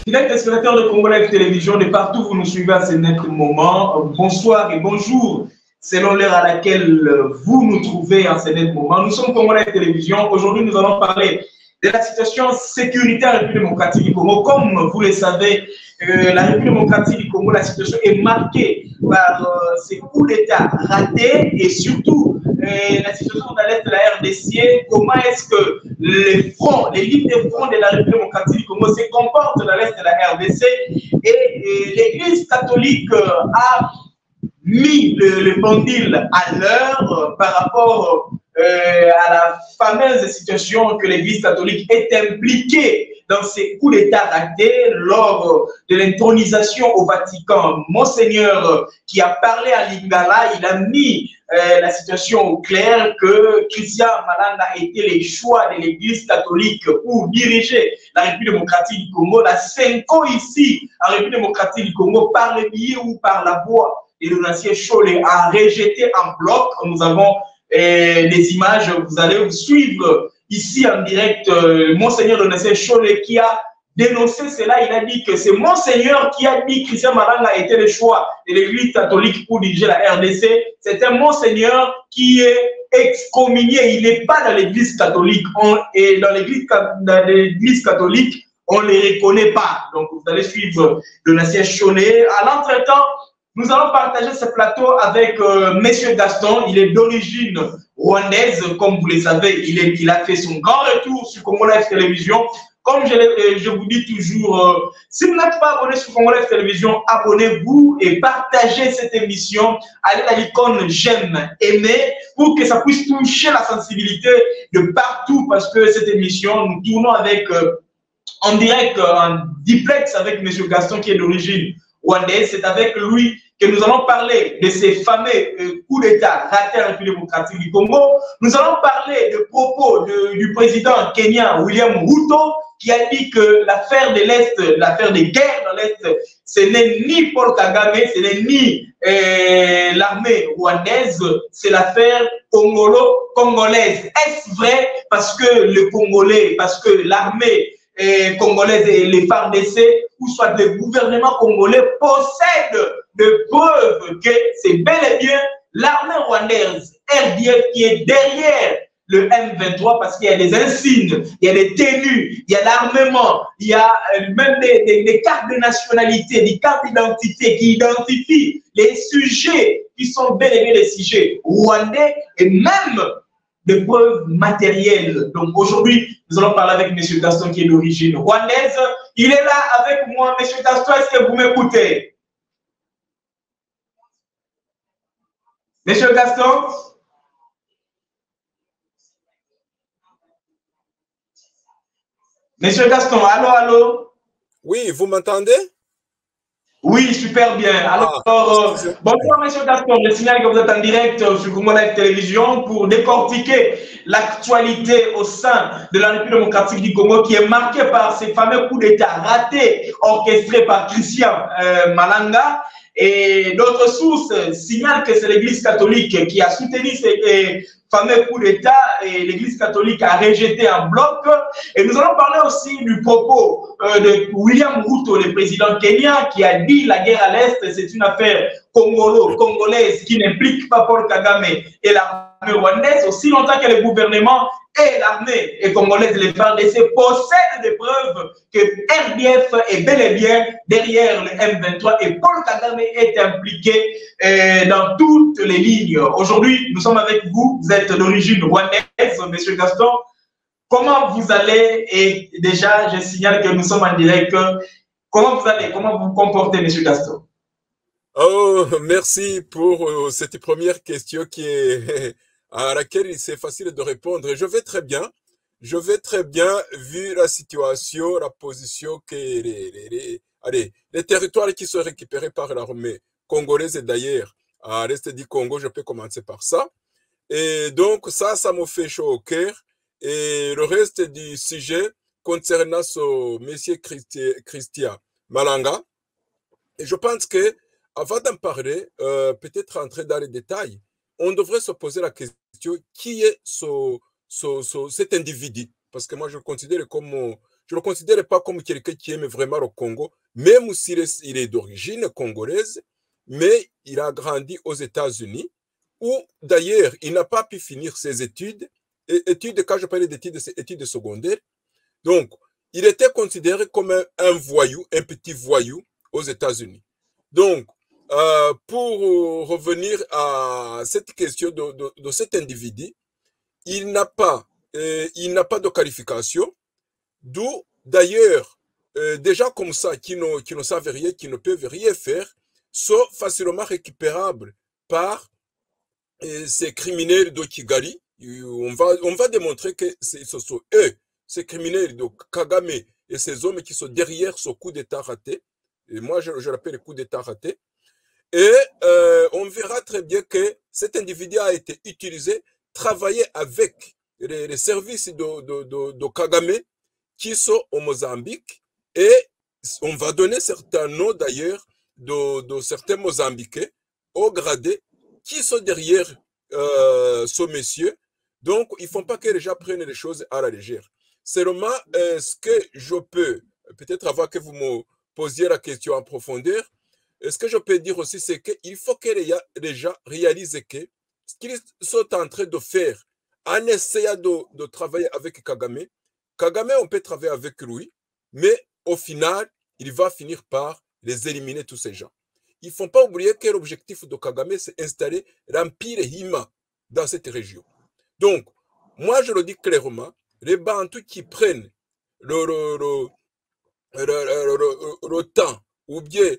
Fidèles téléspectateurs de Congo Live Télévision, de partout vous nous suivez à ce net moment, bonsoir et bonjour, selon l'heure à laquelle vous nous trouvez en ce net moment. Nous sommes Congo Live Télévision. Aujourd'hui, nous allons parler de la situation sécuritaire en République démocratique du Congo. Comme vous le savez, la République démocratique du Congo, la situation est marquée par ces coups d'État ratés et surtout la situation dans l'Est de la RDC. Comment est-ce que les fronts, les lignes de front de la République démocratique du Congo se comportent dans l'Est de la RDC et l'Église catholique a mis le pendule à l'heure par rapport à la fameuse situation que l'Église catholique est impliquée dans ces coups d'État ratés lors de l'intronisation au Vatican. Monseigneur qui a parlé à Lingala, il a mis la situation au clair que Christian Malanda était le choix de l'Église catholique pour diriger la République démocratique du Congo. La Senko ici, en République démocratique du Congo, par le biais ou par la voix de Donatien Cholet, a rejeté en bloc. Nous avons des images, vous allez suivre ici en direct Monseigneur Donatien Cholet qui a dénoncé cela. Il a dit que c'est Monseigneur qui a dit que Christian Malanga était le choix de l'Église catholique pour diriger la RDC. C'est un Monseigneur qui est excommunié. Il n'est pas dans l'Église catholique. Et dans l'Église catholique, on ne les reconnaît pas. Donc, vous allez suivre Donatien Cholet. À l'entretemps, nous allons partager ce plateau avec Monsieur Gaston. Il est d'origine rwandaise, comme vous le savez. Il a fait son grand retour sur Congo Live Télévision. Comme je vous dis toujours, si vous n'êtes pas abonné sur Congo Live Télévision, abonnez-vous et partagez cette émission. Allez à l'icône j'aime, aimer, pour que ça puisse toucher la sensibilité de partout, parce que cette émission, nous tournons avec en direct, en duplex avec M. Gaston qui est d'origine rwandaise. C'est avec lui que nous allons parler de ces fameux coups d'État ratés en République démocratique du Congo. Nous allons parler de propos du président kenyan William Ruto qui a dit que l'affaire de l'Est, l'affaire des guerres dans l'Est, ce n'est ni Paul Kagame, ce n'est ni l'armée rwandaise, c'est l'affaire congolaise. Est-ce vrai parce que le Congolais, parce que l'armée congolaise et les FARDC, ou soit le gouvernement congolais possèdent de preuves que c'est bel et bien l'armée rwandaise, RDF, qui est derrière le M23, parce qu'il y a des insignes, il y a des tenues, il y a l'armement, il y a même des cartes de nationalité, des cartes d'identité qui identifient les sujets qui sont bel et bien des sujets rwandais et même de preuves matérielles. Donc aujourd'hui, nous allons parler avec M. Gaston qui est d'origine rwandaise. Il est là avec moi. M. Gaston, est-ce que vous m'écoutez? M. Gaston? M. Gaston, allô, allô? Oui, vous m'entendez? Oui, super bien. Alors, bonjour M. Gaston, je signale que vous êtes en direct sur Congo Live Télévision pour décortiquer l'actualité au sein de la République démocratique du Congo qui est marquée par ces fameux coups d'État ratés orchestrés par Christian Malanga. Et d'autres sources signalent que c'est l'Église catholique qui a soutenu ces fameux coups d'État et l'Église catholique a rejeté en bloc. Et nous allons parler aussi du propos de William Ruto, le président kenyan, qui a dit la guerre à l'Est, c'est une affaire congolaise qui n'implique pas Paul Kagame et l'armée rwandaise, aussi longtemps que le gouvernement et l'armée congolaise, les FARDC, possèdent des preuves que RDF est bel et bien derrière le M23 et Paul Kagame est impliqué dans toutes les lignes. Aujourd'hui, nous sommes avec vous, vous êtes d'origine rwandaise, M. Gaston. Comment vous allez? Et déjà, je signale que nous sommes en direct. Comment vous allez? Comment vous vous comportez, M. Gaston? Oh, merci pour cette première question qui est à laquelle c'est facile de répondre. Je vais très bien. Je vais très bien vu la situation, la position que les territoires qui sont récupérés par l'armée congolaise et d'ailleurs à l'est du Congo, je peux commencer par ça. Et donc ça me fait chaud au cœur. Et le reste du sujet concernant ce monsieur Christian Malanga, et je pense que avant d'en parler, peut-être entrer dans les détails, on devrait se poser la question qui est cet individu? Parce que moi, je le considère comme je ne le considère pas comme quelqu'un qui aime vraiment le Congo, même s'il est d'origine congolaise, mais il a grandi aux États-Unis, où d'ailleurs, il n'a pas pu finir ses études. Études, quand je parle d'études, c'est études secondaires. Donc, il était considéré comme un voyou, un petit voyou aux États-Unis. Donc, pour revenir à cette question de cet individu, il n'a pas de qualification, d'où d'ailleurs, des gens comme ça qui ne savent rien, qui ne peuvent rien faire, sont facilement récupérables par ces criminels de Kigali. On va démontrer que ce sont eux, ces criminels de Kagame et ces hommes qui sont derrière ce coup d'État raté. Et moi, je l'appelle le coup d'État raté. Et on verra très bien que cet individu a été utilisé, travaillé avec les services de Kagame qui sont au Mozambique. Et on va donner certains noms d'ailleurs de certains Mozambiquais haut gradés qui sont derrière ce monsieur. Donc, il ne faut pas que les gens prennent les choses à la légère. Seulement, ce que je peux, peut-être avant que vous me posiez la question en profondeur, ce que je peux dire aussi, c'est qu'il faut que les gens réalisent que ce qu'ils sont en train de faire en essayant de travailler avec Kagame, on peut travailler avec lui, mais au final, il va finir par les éliminer tous ces gens. Il ne faut pas oublier que l'objectif de Kagame, c'est installer l'empire Hima dans cette région. Donc, moi, je le dis clairement, les Bantous qui prennent le temps, ou bien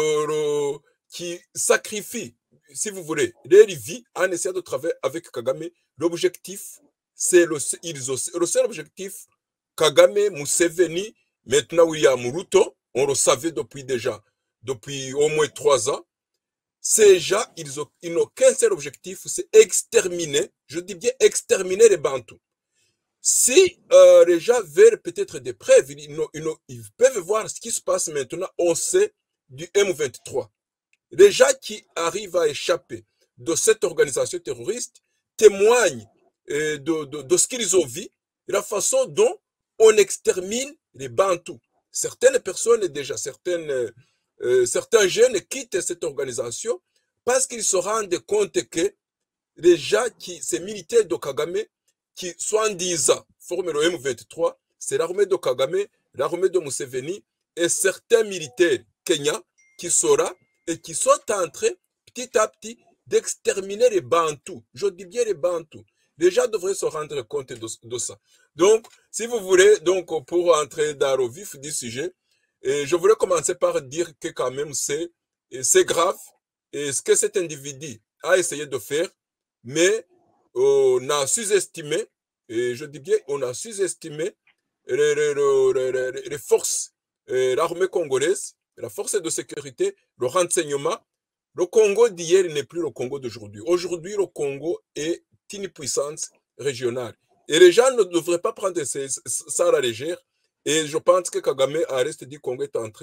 qui sacrifient, si vous voulez, leur vie en essayant de travailler avec Kagame, l'objectif, c'est le seul objectif, Kagame, Museveni, maintenant William Ruto, on le savait depuis au moins 3 ans. Ces gens, ils n'ont qu'un seul objectif, c'est exterminer, je dis bien exterminer les Bantous. Si les gens veulent peut-être des preuves, ils peuvent voir ce qui se passe maintenant au sein du M23. Les gens qui arrivent à échapper de cette organisation terroriste témoignent de ce qu'ils ont vu, de la façon dont on extermine les Bantous. Certaines personnes déjà, certains jeunes quittent cette organisation parce qu'ils se rendent compte que les gens ces militaires de Kagame, qui soi-disant forment le M23, c'est l'armée de Kagame, l'armée de Museveni et certains militaires kenyans qui sont là et qui sont en train, petit à petit, d'exterminer les Bantous. Je dis bien les Bantous. Les gens devraient se rendre compte de ça. Donc, si vous voulez, pour entrer dans le vif du sujet, je voulais commencer par dire que quand même c'est grave et ce que cet individu a essayé de faire, mais on a sous-estimé, et je dis bien on a sous-estimé les forces, l'armée congolaise, la force de sécurité, le renseignement. Le Congo d'hier n'est plus le Congo d'aujourd'hui. Aujourd'hui, le Congo est une puissance régionale. Et les gens ne devraient pas prendre ça à la légère. Et je pense que Kagame, à l'est du Congo, est en train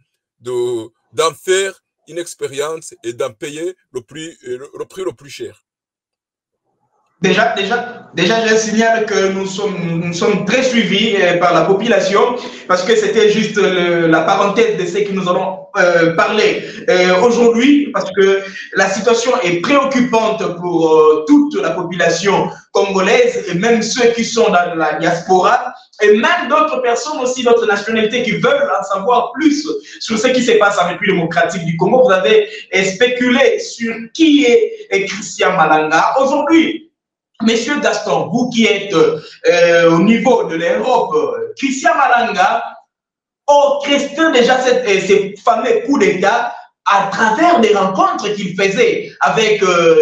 d'en faire une expérience et d'en payer le prix le plus cher. Déjà, je signale que nous sommes très suivis par la population parce que c'était juste la parenthèse de ce que nous allons parler aujourd'hui parce que la situation est préoccupante pour toute la population congolaise et même ceux qui sont dans la diaspora et même d'autres personnes aussi, d'autres nationalités qui veulent en savoir plus sur ce qui se passe en République démocratique du Congo. Vous avez spéculé sur qui est Christian Malanga. Aujourd'hui, Monsieur Gaston, vous qui êtes au niveau de l'Europe, Christian Malanga orchestre déjà ces fameux coups d'État à travers des rencontres qu'il faisait avec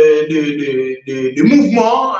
des mouvements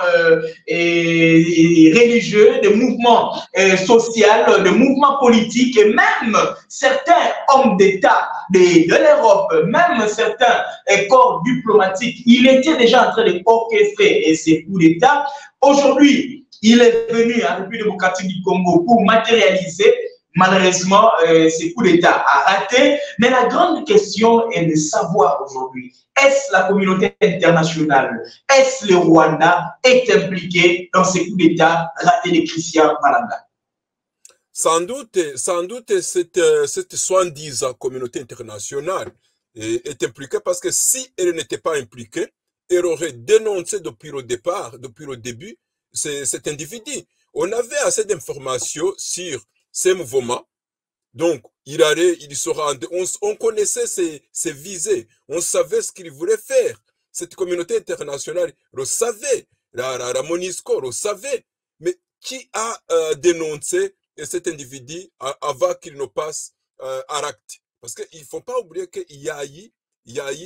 religieux, des mouvements sociaux, des mouvements politiques et même certains hommes d'État de l'Europe, même certains corps diplomatiques. Il était déjà en train d'orchestrer ces coups d'État. Aujourd'hui, il est venu en République démocratique du Congo pour matérialiser. Malheureusement, ces coups d'État a raté. Mais la grande question est de savoir aujourd'hui, est-ce la communauté internationale, est-ce le Rwanda est impliqué dans ces coups d'État ratés de Christian Malanga? sans doute cette soi-disant communauté internationale est impliquée parce que si elle n'était pas impliquée, elle aurait dénoncé depuis le départ, depuis le début, cet individu. On avait assez d'informations sur ces mouvements. Donc, il se rendait, on connaissait ses visées, on savait ce qu'il voulait faire. Cette communauté internationale le savait, la MONUSCO le savait. Mais qui a dénoncé cet individu avant qu'il ne passe à l'acte? Parce qu'il ne faut pas oublier qu'il y a eu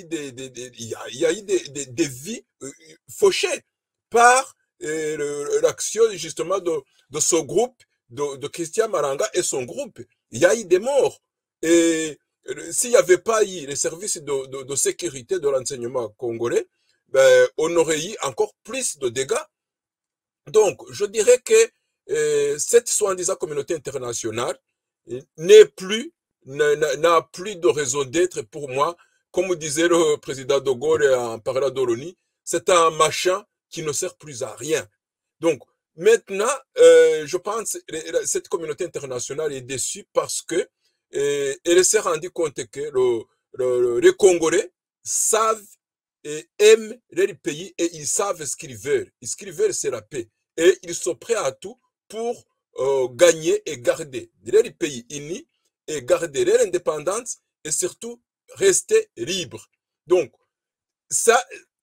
des vies fauchées par l'action justement de ce groupe, de Christian Maranga et son groupe. Il y a eu des morts. Et s'il n'y avait pas eu les services de sécurité de l'enseignement congolais, ben, on aurait eu encore plus de dégâts. Donc, je dirais que cette soi-disant communauté internationale n'a plus de raison d'être pour moi. Comme disait le président de Gaulle en parlant d'Oloni, c'est un machin qui ne sert plus à rien. Donc, maintenant, je pense que cette communauté internationale est déçue parce que elle s'est rendue compte que les Congolais savent et aiment leur pays et ils savent ce qu'ils veulent. Ce qu'ils veulent, c'est la paix. Et ils sont prêts à tout pour gagner et garder leur pays uni et garder leur indépendance et surtout rester libre. Donc, sans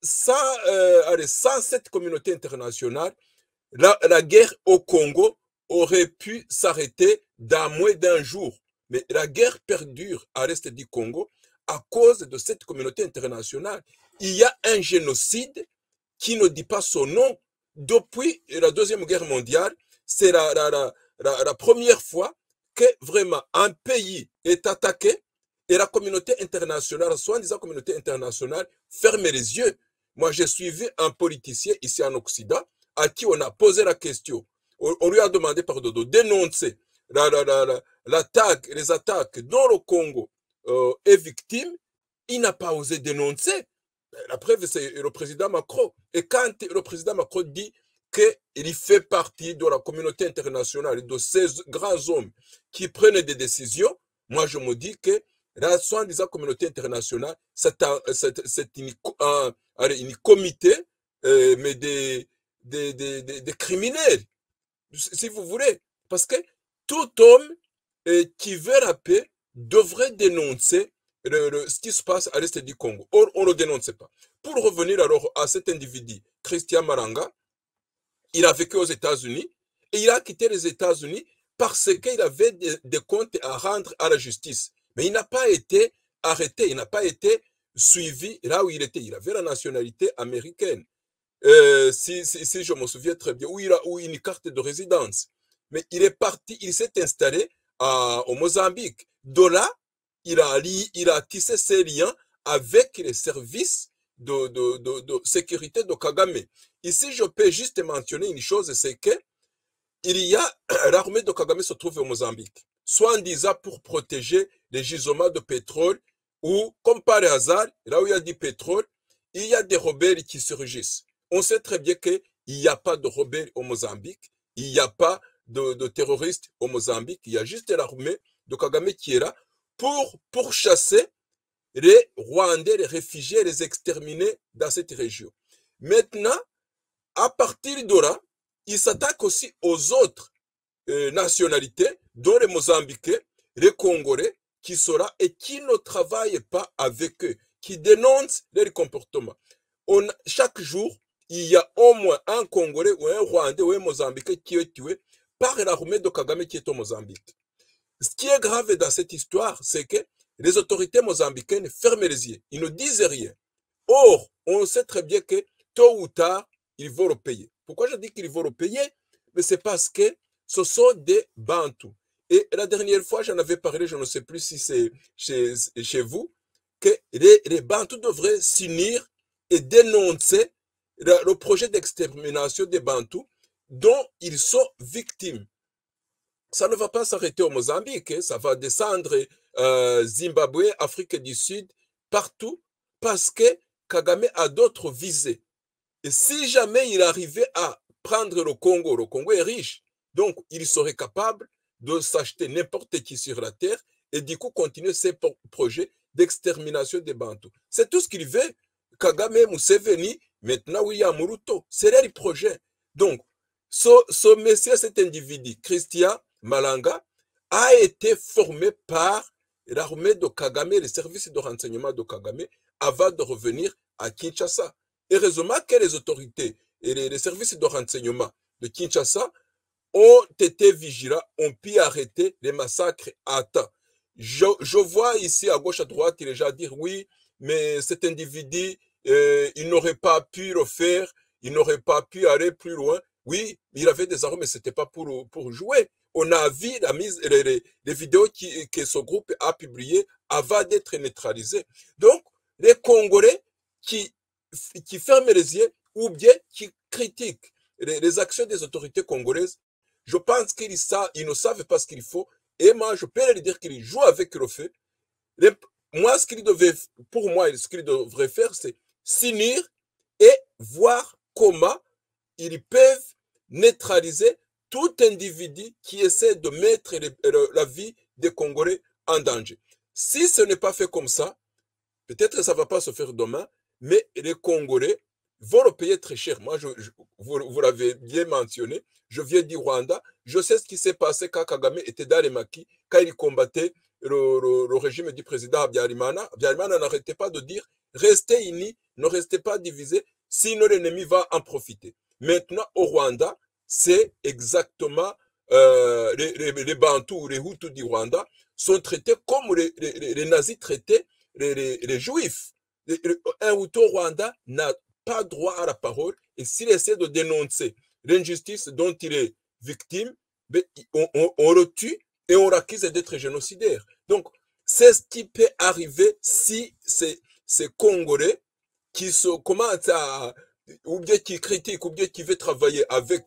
cette communauté internationale, la guerre au Congo aurait pu s'arrêter dans moins d'un jour. Mais la guerre perdure à l'est du Congo à cause de cette communauté internationale. Il y a un génocide qui ne dit pas son nom. Depuis la Deuxième Guerre mondiale, c'est la première fois que vraiment un pays est attaqué et la communauté internationale, soi-disant communauté internationale, ferme les yeux. Moi, j'ai suivi un politicien ici en Occident à qui on a posé la question. On lui a demandé pardon, de dénoncer l'attaque, les attaques dont le Congo est victime. Il n'a pas osé dénoncer. La preuve, c'est le président Macron. Et quand le président Macron dit qu'il fait partie de la communauté internationale, de ces grands hommes qui prennent des décisions, moi je me dis que la soi-disant communauté internationale, c'est une comité, mais des criminels, si vous voulez. Parce que tout homme qui veut la paix devrait dénoncer ce qui se passe à l'est du Congo. Or, on ne le dénonce pas. Pour revenir alors à cet individu, Christian Maranga, il a vécu aux États-Unis et il a quitté les États-Unis parce qu'il avait des comptes à rendre à la justice. Mais il n'a pas été arrêté, il n'a pas été suivi là où il était. Il avait la nationalité américaine. Si je me souviens très bien, où il a eu une carte de résidence. Mais il est parti, il s'est installé au Mozambique. De là, il a tissé ses liens avec les services de sécurité de Kagame. Ici, je peux juste mentionner une chose, c'est que il y a l'armée de Kagame se trouve au Mozambique, soit en disant pour protéger les gisements de pétrole, ou comme par hasard, là où il y a du pétrole, il y a des rebelles qui surgissent. On sait très bien qu'il n'y a pas de rebelles au Mozambique, il n'y a pas de terroristes au Mozambique, il y a juste l'armée de Kagame qui est là pour chasser les Rwandais, les réfugiés, les exterminer dans cette région. Maintenant, à partir de là, il s'attaque aussi aux autres nationalités, dont les Mozambicains, les Congolais, qui sont là et qui ne travaillent pas avec eux, qui dénoncent leur comportement. Chaque jour, il y a au moins un Congolais ou un Rwandais ou un Mozambicain qui est tué par l'armée de Kagame qui est au Mozambique. Ce qui est grave dans cette histoire, c'est que les autorités mozambicaines ferment les yeux. Ils ne disent rien. Or, on sait très bien que tôt ou tard, ils vont le payer. Pourquoi je dis qu'ils vont le payer? Mais c'est parce que ce sont des Bantous. Et la dernière fois, j'en avais parlé, je ne sais plus si c'est chez vous, que les Bantous devraient s'unir et dénoncer le projet d'extermination des Bantous dont ils sont victimes. Ça ne va pas s'arrêter au Mozambique, hein, ça va descendre Zimbabwe, Afrique du Sud, partout, parce que Kagame a d'autres visées. Et si jamais il arrivait à prendre le Congo est riche, donc il serait capable de s'acheter n'importe qui sur la terre et du coup continuer ses projets d'extermination des Bantous. C'est tout ce qu'il veut. Kagame, Museveni, maintenant William Ruto, c'est là le projet. Donc, ce monsieur, cet individu, Christian Malanga, a été formé par l'armée de Kagame, les services de renseignement de Kagame, avant de revenir à Kinshasa. Heureusement que les autorités et les services de renseignement de Kinshasa ont été vigilants, ont pu arrêter les massacres à temps. Je vois ici à gauche, à droite, les gens dire oui, mais cet individu, il n'aurait pas pu le faire, il n'aurait pas pu aller plus loin. Oui, il avait des armes, mais ce n'était pas pour jouer. On a vu les vidéos que ce groupe a publiées avant d'être neutralisé. Donc, les Congolais qui ferment les yeux ou bien qui critiquent les actions des autorités congolaises, je pense qu'ils ne savent pas ce qu'il faut. Et moi, je peux leur dire qu'ils jouent avec le feu. Moi, pour moi, ce qu'ils devraient faire, c'est s'unir et voir comment ils peuvent neutraliser tout individu qui essaie de mettre la vie des Congolais en danger. Si ce n'est pas fait comme ça, peut-être que ça ne va pas se faire demain, mais les Congolais vont le payer très cher. Moi, vous l'avez bien mentionné, je viens du Rwanda, je sais ce qui s'est passé quand Kagame était dans les maquis, quand il combattait le régime du président Habyarimana. Habyarimana n'arrêtait pas de dire « Restez unis, ne restez pas divisés, sinon l'ennemi va en profiter ». Maintenant, au Rwanda, c'est exactement les Bantous, les Hutus du Rwanda sont traités comme les nazis traitaient les Juifs. Un Hutu au Rwanda n'a pas droit à la parole et s'il essaie de dénoncer l'injustice dont il est victime, on le tue et on l'accuse d'être génocidaire. Donc, c'est ce qui peut arriver si ces Congolais qui commencent à, ou bien qui critiquent, ou bien qui veulent travailler avec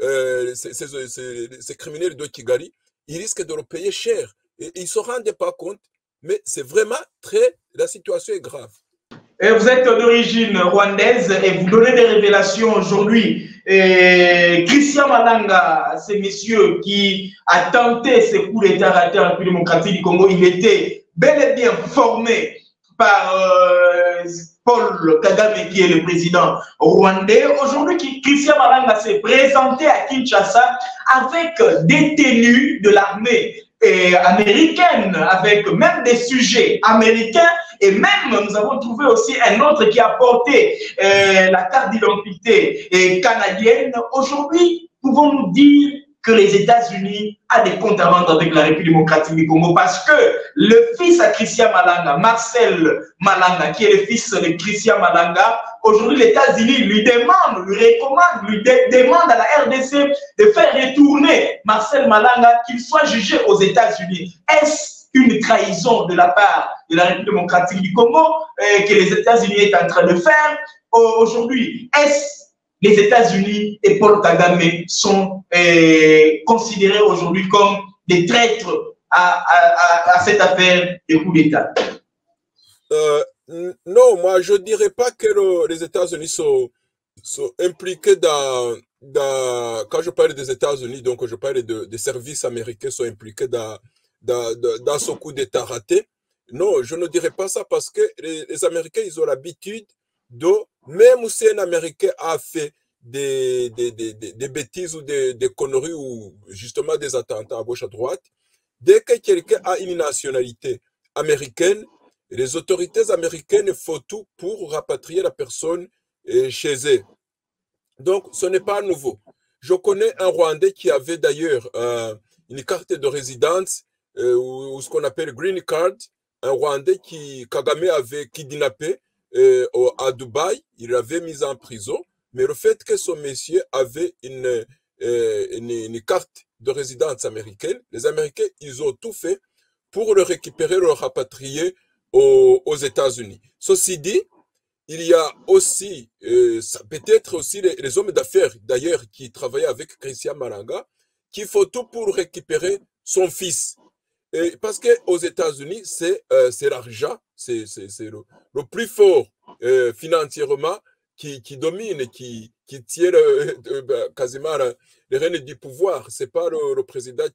ces criminels de Kigali, ils risquent de le payer cher. Et ils ne se rendent pas compte, mais c'est vraiment la situation est grave. Et vous êtes d'origine rwandaise et vous donnez des révélations aujourd'hui. Christian Malanga, ce monsieur qui a tenté ce coup d'État raté en République démocratique du Congo, il était bel et bien formé par Paul Kagame, qui est le président rwandais. Aujourd'hui, Christian Malanga s'est présenté à Kinshasa avec des tenues de l'armée américaine, avec même des sujets américains. Et même, nous avons trouvé aussi un autre qui a porté la carte d'identité canadienne. Aujourd'hui, pouvons-nous dire que les États-Unis ont des comptes à rendre avec la République démocratique du Congo parce que le fils à Christian Malanga, Marcel Malanga, qui est le fils de Christian Malanga, aujourd'hui les États-Unis lui demandent, lui recommandent, lui demandent à la RDC de faire retourner Marcel Malanga, qu'il soit jugé aux États-Unis. Est-ce une trahison de la part de la République démocratique du Congo que les États-Unis sont en train de faire aujourd'hui? Est-ce les États-Unis et Paul Kagame sont considérés aujourd'hui comme des traîtres à cette affaire de coup d'État? Non, moi je ne dirais pas que les États-Unis sont impliqués quand je parle des États-Unis, donc je parle des services américains sont impliqués dans ce coup d'État raté. Non, je ne dirais pas ça parce que les Américains, ils ont l'habitude de, même si un Américain a fait des bêtises ou des conneries ou justement des attentats à gauche à droite, dès que quelqu'un a une nationalité américaine, les autorités américaines font tout pour rapatrier la personne chez eux. Donc, ce n'est pas nouveau. Je connais un Rwandais qui avait d'ailleurs une carte de résidence ou ce qu'on appelle green card, un Rwandais qui Kagame avait kidnappé à Dubaï, il l'avait mis en prison, mais le fait que ce monsieur avait une carte de résidence américaine, les Américains, ils ont tout fait pour le récupérer, le rapatrier aux États-Unis. Ceci dit, il y a aussi, peut-être aussi les hommes d'affaires, d'ailleurs, qui travaillaient avec Christian Malanga, qui font tout pour récupérer son fils. Et parce qu'aux États-Unis, c'est l'argent, c'est le plus fort financièrement qui domine, qui tient quasiment les rênes du pouvoir. Ce n'est pas le président qui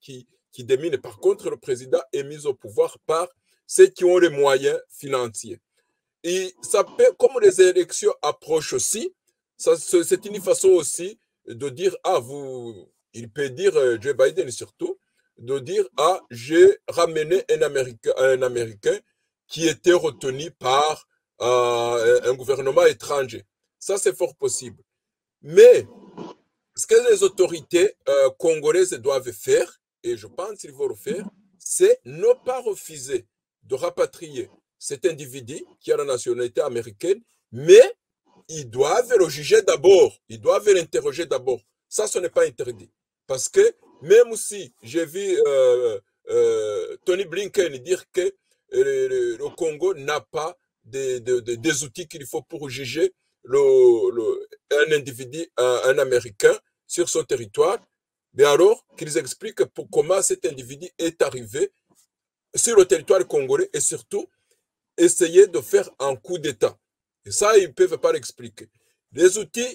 qui domine. Par contre, le président est mis au pouvoir par ceux qui ont les moyens financiers. Et ça peut, comme les élections approchent aussi, c'est une façon aussi de dire, il peut dire, Joe Biden surtout, de dire, j'ai ramené un Américain qui était retenu par un gouvernement étranger. Ça, c'est fort possible. Mais ce que les autorités congolaises doivent faire, et je pense qu'ils vont le faire, c'est ne pas refuser de rapatrier cet individu qui a la nationalité américaine, mais ils doivent le juger d'abord, ils doivent l'interroger d'abord. Ça, ce n'est pas interdit. Parce que même si j'ai vu Tony Blinken dire que le Congo n'a pas des outils qu'il faut pour juger un individu, un Américain sur son territoire, mais alors qu'ils expliquent comment cet individu est arrivé sur le territoire congolais et surtout essayer de faire un coup d'État. Et ça, ils ne peuvent pas l'expliquer. Les outils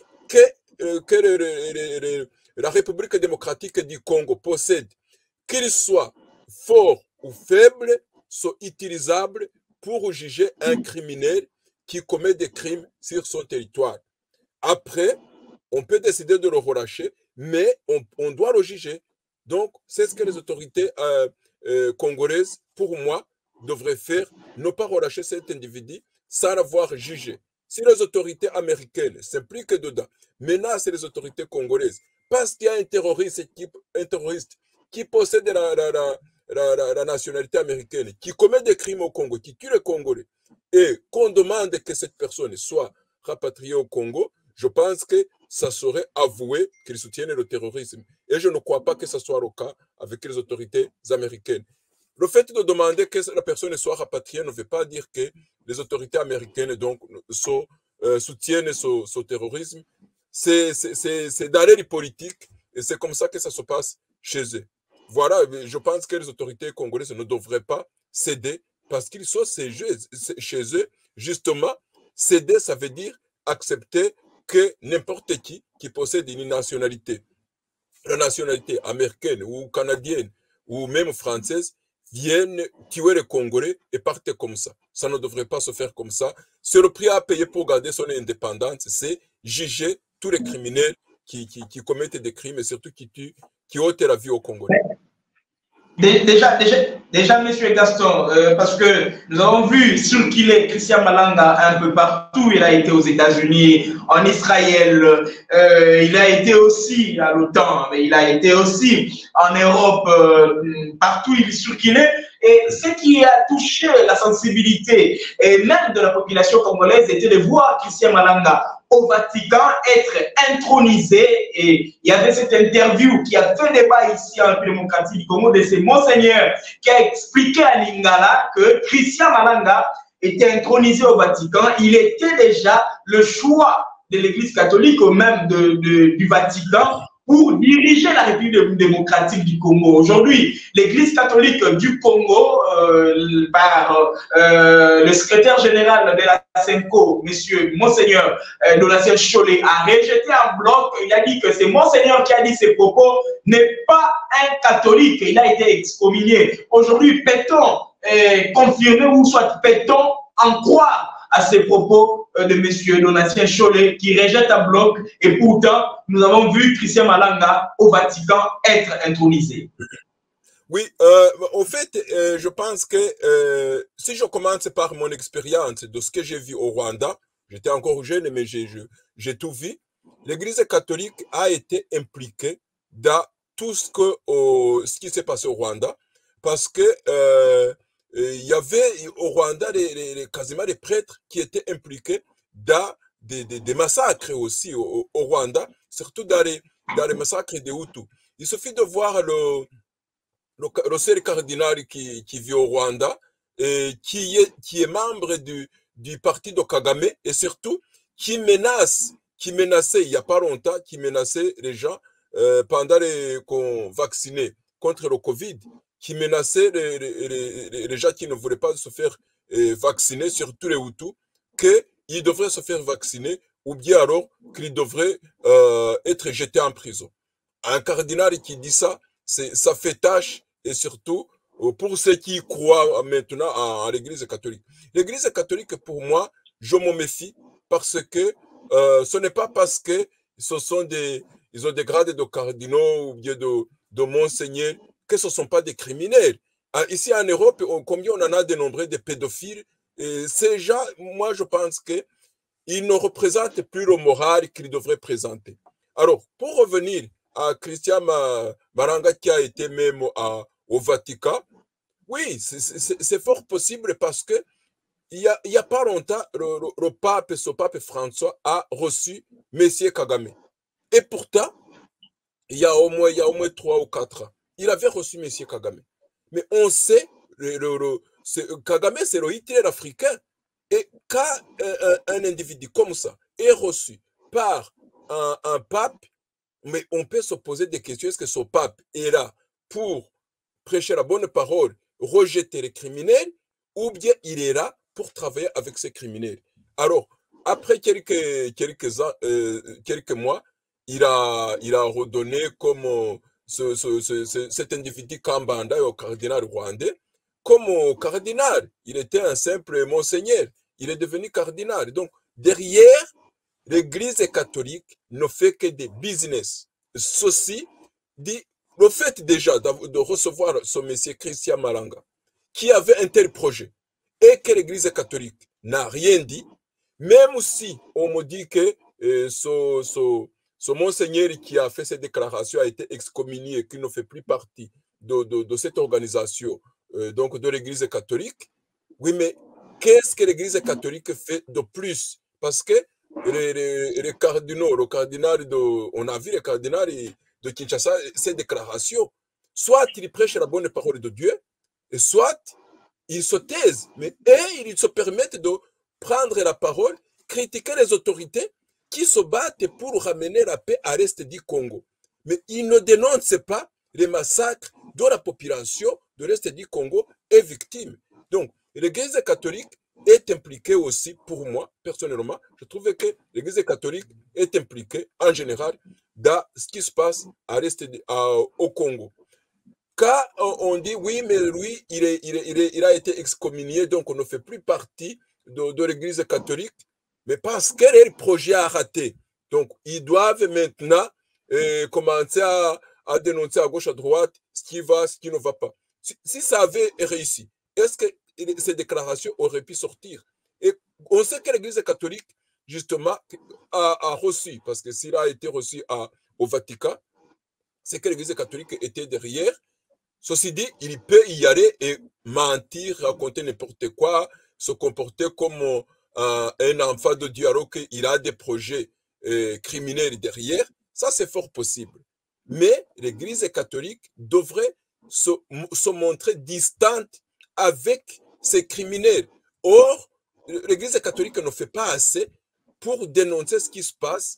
que la République démocratique du Congo possède, qu'ils soient forts ou faibles, sont utilisables pour juger un criminel qui commet des crimes sur son territoire. Après, on peut décider de le relâcher, mais on doit le juger. Donc, c'est ce que les autorités congolaises, pour moi, devraient faire, ne pas relâcher cet individu sans l'avoir jugé. Si les autorités américaines s'impliquent dedans, menacent les autorités congolaises, parce qu'il y a un terroriste qui possède la nationalité américaine, qui commet des crimes au Congo, qui tue les Congolais, et qu'on demande que cette personne soit rapatriée au Congo, je pense que ça serait avouer qu'ils soutiennent le terrorisme. Et je ne crois pas que ce soit le cas avec les autorités américaines. Le fait de demander que la personne soit rapatriée ne veut pas dire que les autorités américaines donc, soutiennent ce terrorisme. C'est dans les politiques et c'est comme ça que ça se passe chez eux. Voilà, je pense que les autorités congolaises ne devraient pas céder parce qu'ils sont chez eux. Justement, céder, ça veut dire accepter que n'importe qui possède une nationalité, la nationalité américaine ou canadienne ou même française, viennent tuer les Congolais et partent comme ça. Ça ne devrait pas se faire comme ça. C'est le prix à payer pour garder son indépendance, c'est juger tous les criminels qui commettent des crimes et surtout qui ôtent la vie aux Congolais. Déjà, monsieur Gaston, parce que nous avons vu circuler Christian Malanga un peu partout. Il a été aux États-Unis, en Israël, il a été aussi à l'OTAN, mais il a été aussi en Europe, partout il circulait. Et ce qui a touché la sensibilité et même de la population congolaise était de voir Christian Malanga au Vatican être intronisé. Et il y avait cette interview qui a fait débat ici en République démocratique du Congo de ce monseigneur qui a expliqué à Lingala que Christian Malanga était intronisé au Vatican. Il était déjà le choix de l'Église catholique ou même du Vatican pour diriger la République démocratique du Congo. Aujourd'hui, l'Église catholique du Congo, par le secrétaire général de la SENCO, monsieur Monseigneur Donatien Chollet, a rejeté en bloc. Il a dit que c'est Monseigneur qui a dit ces propos, n'est pas un catholique. Il a été excommunié. Aujourd'hui, peut-on confirmer ou soit peut-on en croire à ces propos de M. Donatien Chollet qui rejette un bloc et pourtant nous avons vu Christian Malanga au Vatican être intronisé. Oui, au fait, je pense que si je commence par mon expérience de ce que j'ai vu au Rwanda, j'étais encore jeune mais j'ai tout vu, l'Église catholique a été impliquée dans tout ce qui s'est passé au Rwanda parce que il y avait au Rwanda quasiment des prêtres qui étaient impliqués dans des massacres aussi au Rwanda, surtout dans les massacres des Hutus. Il suffit de voir le seul cardinal qui vit au Rwanda, et qui est membre du parti de Kagame et surtout qui menaçait il n'y a pas longtemps, qui menaçait les gens pendant qu'on vaccinait contre le Covid, qui menaçait les gens qui ne voulaient pas se faire vacciner, surtout les Hutus, qu'ils devraient se faire vacciner ou bien alors qu'ils devraient être jetés en prison. Un cardinal qui dit ça, ça fait tâche et surtout pour ceux qui croient maintenant à l'Église catholique. L'Église catholique, pour moi, je m'en méfie parce que ce n'est pas parce que ils ont des grades de cardinaux ou bien de monseigneur que ce ne sont pas des criminels. Ici en Europe, combien on en a dénombré de pédophiles, et ces gens, moi je pense qu'ils ne représentent plus le moral qu'ils devraient présenter. Alors, pour revenir à Christian Maranga qui a été même au Vatican, oui, c'est fort possible parce que il y a pas longtemps, le pape, ce pape François, a reçu Messier Kagame. Et pourtant, il y a au moins 3 ou 4 ans, il avait reçu Messier Kagame. Mais on sait, Kagame, c'est le Hitler africain. Et quand un individu comme ça est reçu par un pape, mais on peut se poser des questions. Est-ce que ce pape est là pour prêcher la bonne parole, rejeter les criminels, ou bien il est là pour travailler avec ces criminels? Alors, après quelques mois, il a redonné comme cet individu Kambanda au cardinal rwandais, comme cardinal. Il était un simple monseigneur. Il est devenu cardinal. Donc, derrière, l'Église catholique ne fait que des business. Ceci dit, le fait déjà de recevoir ce monsieur Christian Maranga, qui avait un tel projet, et que l'Église catholique n'a rien dit, même si on me dit que ce monseigneur qui a fait cette déclaration a été excommunié et qu'il ne fait plus partie de cette organisation, donc de l'Église catholique. Oui, mais qu'est-ce que l'Église catholique fait de plus? Parce que les cardinaux, on a vu les cardinaux de Kinshasa, ces déclarations, soit ils prêchent la bonne parole de Dieu, et soit ils se taisent, mais ils se permettent de prendre la parole, critiquer les autorités qui se battent pour ramener la paix à l'est du Congo. Mais ils ne dénoncent pas les massacres dont la population de l'est du Congo est victime. Donc, l'Église catholique est impliquée aussi, pour moi, personnellement, je trouve que l'Église catholique est impliquée en général dans ce qui se passe à l'est au Congo. Quand on dit oui, mais lui, il a été excommunié, donc on ne fait plus partie de l'Église catholique, mais parce que le projet a raté. Donc, ils doivent maintenant commencer à dénoncer à gauche, à droite ce qui va, ce qui ne va pas. Si ça avait réussi, est-ce que ces déclarations auraient pu sortir? Et on sait que l'Église catholique, justement, a reçu, parce que s'il a été reçu au Vatican, c'est que l'Église catholique était derrière. Ceci dit, il peut y aller et mentir, raconter n'importe quoi, se comporter comme un enfant de Dieu alors qu'il a des projets criminels derrière. Ça, c'est fort possible. Mais l'Église catholique devrait se montrer distante avec ces criminels. Or, l'Église catholique ne fait pas assez pour dénoncer ce qui se passe,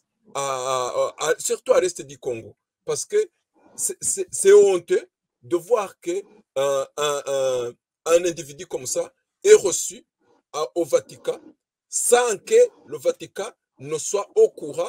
surtout à l'est du Congo. Parce que c'est honteux de voir qu'un individu comme ça est reçu au Vatican sans que le Vatican ne soit au courant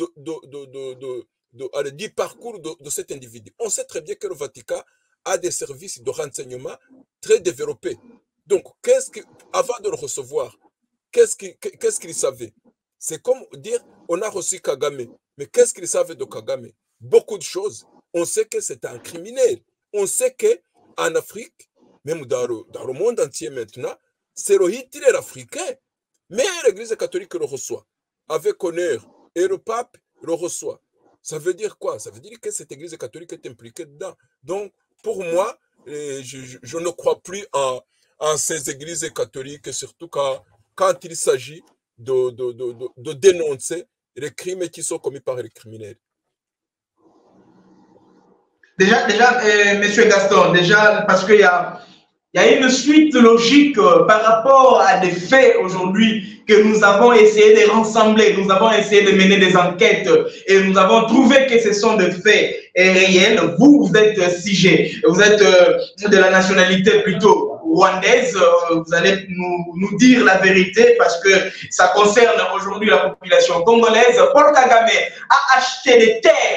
du parcours de cet individu. On sait très bien que le Vatican a des services de renseignement très développés. Donc, avant de le recevoir, qu'est-ce qu'il savait? C'est comme dire, on a reçu Kagame. Mais qu'est-ce qu'il savait de Kagame? Beaucoup de choses. On sait que c'est un criminel. On sait qu'en Afrique, même dans le monde entier maintenant, c'est le Hitler africain. Mais l'Église catholique le reçoit avec honneur. Et le pape le reçoit. Ça veut dire quoi? Ça veut dire que cette Église catholique est impliquée dedans. Donc, pour moi, je ne crois plus en ces églises catholiques, surtout quand il s'agit de dénoncer les crimes qui sont commis par les criminels. Déjà, Monsieur Gaston, parce qu'il y a une suite logique par rapport à des faits aujourd'hui que nous avons essayé de rassembler, nous avons essayé de mener des enquêtes et nous avons trouvé que ce sont des faits réels. Vous êtes Sigé, vous êtes de la nationalité plutôt rwandaise, vous allez nous dire la vérité parce que ça concerne aujourd'hui la population congolaise. Paul Kagame a acheté des terres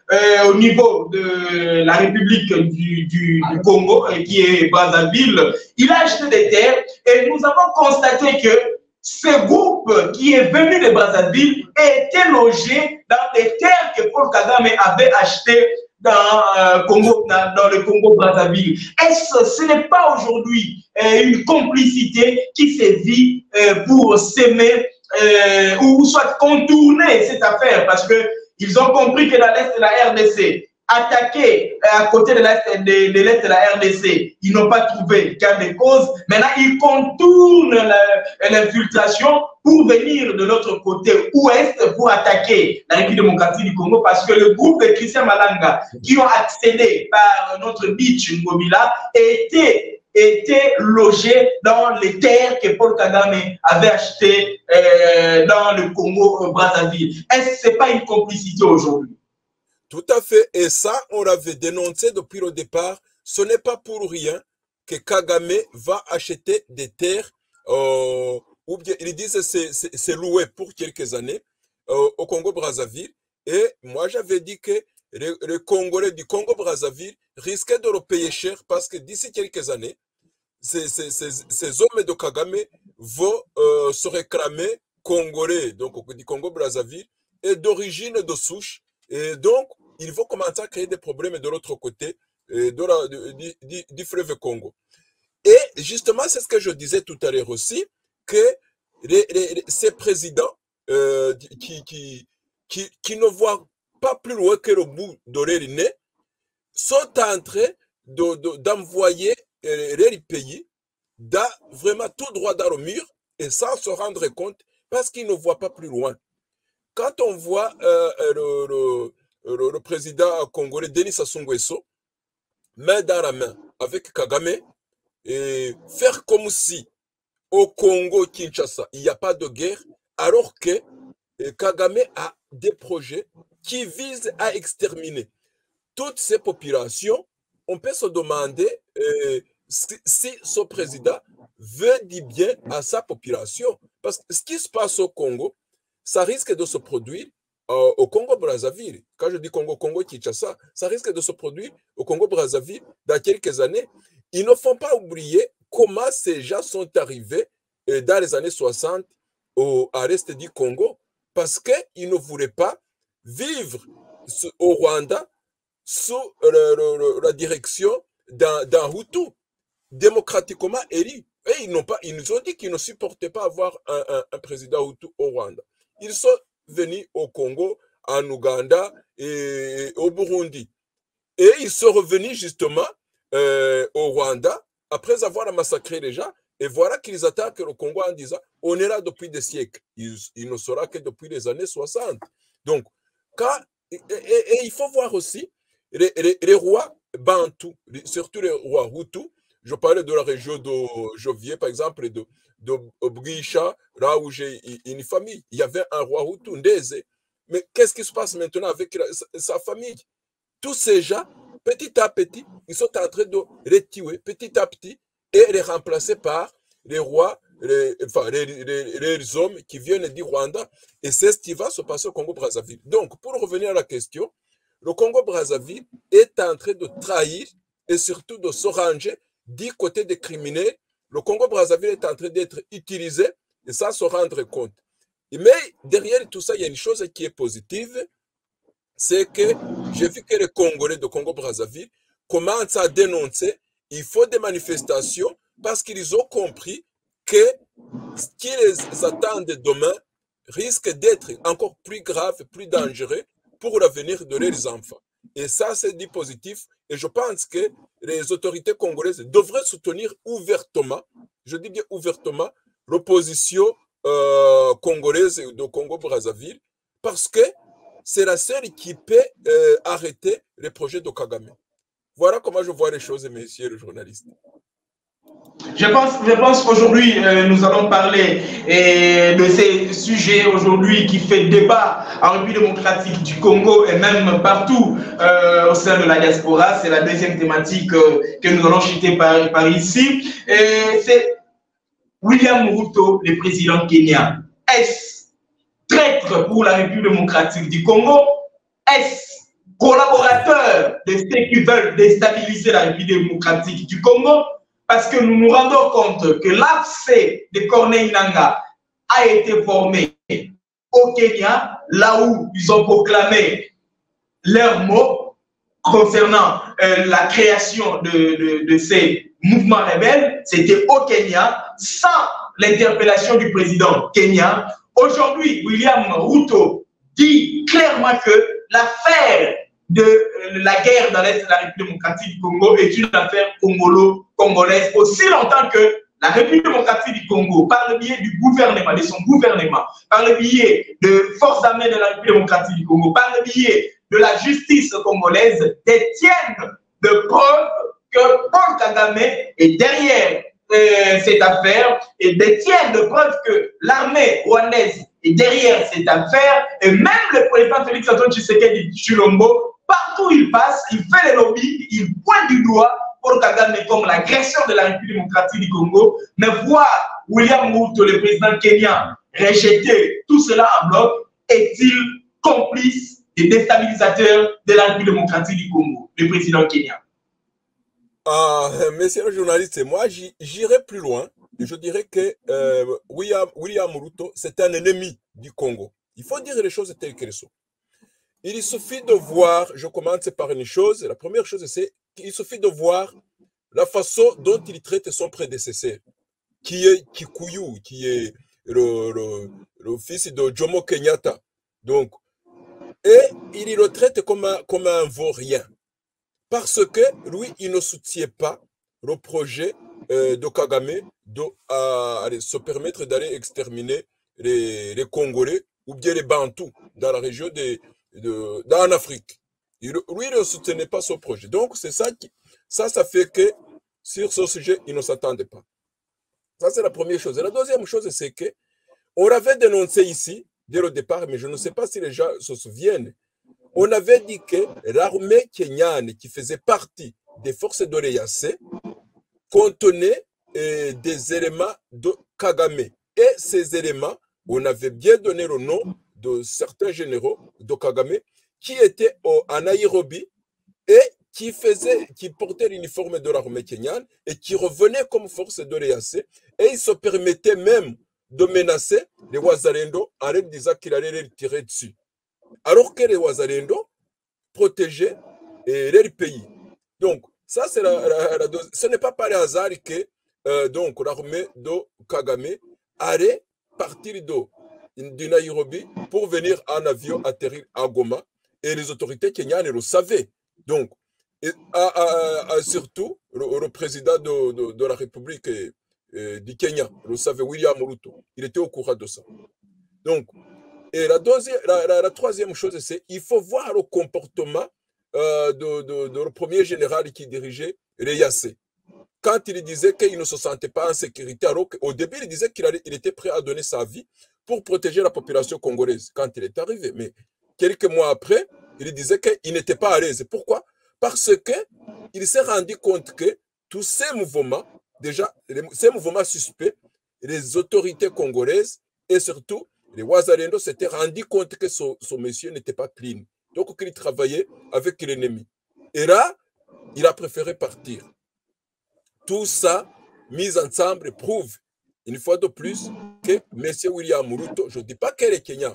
au niveau de la République du Congo, qui est Brazzaville. Il a acheté des terres et nous avons constaté que ce groupe qui est venu de Brazzaville était logé dans des terres que Paul Kagame avait achetées dans le Congo-Brazzaville. Ce n'est pas aujourd'hui une complicité qui sévit pour s'aimer ou soit contourner cette affaire, parce qu'ils ont compris que dans l'Est de la RDC, attaquer à côté de l'Est de la RDC, ils n'ont pas trouvé gain de cause. Maintenant, ils contournent l'infiltration pour venir de l'autre côté ouest pour attaquer la République démocratique du Congo, parce que le groupe de Christian Malanga qui ont accédé par notre beach Ngomila était logé dans les terres que Paul Kagame avait achetées dans le Congo-Brazzaville. Est-ce que ce n'est pas une complicité aujourd'hui? Tout à fait. Et ça, on l'avait dénoncé depuis le départ. Ce n'est pas pour rien que Kagame va acheter des terres, ou bien ils disent que c'est loué pour quelques années au Congo-Brazzaville. Et moi, j'avais dit que les Congolais du Congo-Brazzaville risquaient de le payer cher, parce que d'ici quelques années, ces hommes de Kagame vont se réclamer Congolais, donc du Congo-Brazzaville, et d'origine de souche. Et donc, ils vont commencer à créer des problèmes de l'autre côté du fleuve Congo. Et justement, c'est ce que je disais tout à l'heure aussi, que ces présidents qui ne voient pas plus loin que le bout de leur nez sont en train d'envoyer les pays vraiment tout droit dans le mur, et sans se rendre compte, parce qu'ils ne voient pas plus loin. Quand on voit le président congolais Denis Sassou Nguesso main dans la main avec Kagame et faire comme si au Congo-Kinshasa il n'y a pas de guerre, alors que Kagame a des projets qui visent à exterminer toutes ces populations, on peut se demander si ce président veut du bien à sa population. Parce que ce qui se passe au Congo, ça risque de se produire au Congo-Brazzaville. Quand je dis Congo-Kinshasa, ça risque de se produire au Congo-Brazzaville dans quelques années. Ils ne font pas oublier comment ces gens sont arrivés dans les années 60 à l'est du Congo, parce qu'ils ne voulaient pas vivre au Rwanda sous la direction d'un Hutu démocratiquement élu. Et ils nous ont dit qu'ils ne supportaient pas avoir un président Hutu au Rwanda. Ils sont venus au Congo, en Ouganda et au Burundi. Et ils sont revenus justement au Rwanda après avoir massacré les gens. Et voilà qu'ils attaquent le Congo en disant on est là depuis des siècles. Il ne sera que depuis les années 60. Donc, et il faut voir aussi les rois bantous, surtout les rois hutus. Je parlais de la région de Jovier, par exemple, de Bwisha, là où j'ai une famille. Il y avait un roi hutu, Ndeze. Mais qu'est-ce qui se passe maintenant avec sa famille? Tous ces gens, petit à petit, ils sont en train de les tuer, petit à petit, et les remplacer par les rois, les hommes qui viennent du Rwanda. Et c'est ce qui va se passer au Congo-Brazzaville. Donc, pour revenir à la question, le Congo-Brazzaville est en train de trahir et surtout de se ranger du côté des criminels. Le Congo-Brazzaville est en train d'être utilisé et sans se rendre compte. Mais derrière tout ça, il y a une chose qui est positive, c'est que j'ai vu que les Congolais de Congo-Brazzaville commencent à dénoncer il faut des manifestations parce qu'ils ont compris que ce qui les attend demain risque d'être encore plus grave, plus dangereux pour l'avenir de leurs enfants. Et ça, c'est du positif. Et je pense que les autorités congolaises devraient soutenir ouvertement, je dis bien ouvertement, l'opposition congolaise de Congo-Brazzaville, parce que c'est la seule qui peut arrêter les projets de Kagame. Voilà comment je vois les choses, messieurs les journalistes. Je pense qu'aujourd'hui, nous allons parler de ces sujets aujourd'hui qui fait débat en République démocratique du Congo et même partout au sein de la diaspora. C'est la deuxième thématique que nous allons chuter par ici. C'est William Ruto, le président kenyan. Est-ce traître pour la République démocratique du Congo? Est-ce collaborateurs de ceux qui veulent déstabiliser la République démocratique du Congo, parce que nous nous rendons compte que l'AFC de Corneille Nangaa a été formé au Kenya, là où ils ont proclamé leurs mots concernant la création de ces mouvements rebelles. C'était au Kenya, sans l'interpellation du président kenyan. Aujourd'hui, William Ruto dit clairement que l'affaire de la guerre dans l'Est de la République démocratique du Congo est une affaire congolaise, aussi longtemps que la République démocratique du Congo, par le biais du gouvernement, de son gouvernement, par le biais de forces armées de la République démocratique du Congo, par le biais de la justice congolaise, détiennent de preuves que Paul Kagame est derrière cette affaire et détiennent de preuves que l'armée rwandaise est derrière cette affaire, et même le président Félix Antoine Tshisekedi Tshilombo, partout où il passe, il fait les lobbies, il pointe du doigt Paul Kagame comme l'agression de la République démocratique du Congo. Mais voir William Ruto, le président kenyan, rejeter tout cela en bloc, est-il complice et déstabilisateur de la République démocratique du Congo, le président kenyan? Monsieur le journaliste, moi j'irai plus loin. Je dirais que William Ruto, c'est un ennemi du Congo. Il faut dire les choses telles qu'elles sont. Il suffit de voir, je commence par une chose, la première chose c'est qu'il suffit de voir la façon dont il traite son prédécesseur, qui est Kikuyu, qui est le fils de Jomo Kenyatta. Donc, et il le traite comme un vaurien. Parce que lui, il ne soutient pas le projet de Kagame de se permettre d'aller exterminer les Congolais ou bien les Bantous dans la région en Afrique. Lui, il ne soutenait pas ce projet. Donc, c'est ça ça fait que sur ce sujet, il ne s'attendait pas. Ça, c'est la première chose. Et la deuxième chose, c'est que on l'avait dénoncé ici dès le départ, mais je ne sais pas si les gens se souviennent. On avait dit que l'armée kenyane qui faisait partie des forces de l'EAC contenait des éléments de Kagame. Et ces éléments, on avait bien donné le nom de certains généraux de Kagame qui étaient à Nairobi et qui portaient l'uniforme de l'armée kenyane et qui revenaient comme force de l'EAC. Et ils se permettaient même de menacer les Wazalendo en leur disant qu'il allait les tirer dessus. Alors que les Wazalendo protégeaient leur pays. Donc, ça, c'est ce n'est pas par hasard que donc l'armée de Kagame allait partir du Nairobi pour venir en avion atterrir à Goma. Et les autorités kenyanes le savaient. Donc, surtout, le président de la République du Kenya le savait, William Ruto. Il était au courant de ça. Donc, et la troisième chose, c'est qu'il faut voir le comportement de le premier général qui dirigeait l'EAC. Quand il disait qu'il ne se sentait pas en sécurité, alors qu'au début, il disait qu'il était prêt à donner sa vie pour protéger la population congolaise quand il est arrivé. Mais quelques mois après, il disait qu'il n'était pas à l'aise. Pourquoi? Parce qu'il s'est rendu compte que tous ces mouvements, déjà, ces mouvements suspects, les autorités congolaises et surtout les Wazalendo s'étaient rendu compte que son monsieur n'était pas clean. Donc, qu'il travaillait avec l'ennemi. Et là, il a préféré partir. Tout ça, mis ensemble, prouve une fois de plus que M. William Ruto, je ne dis pas que les Kenyans,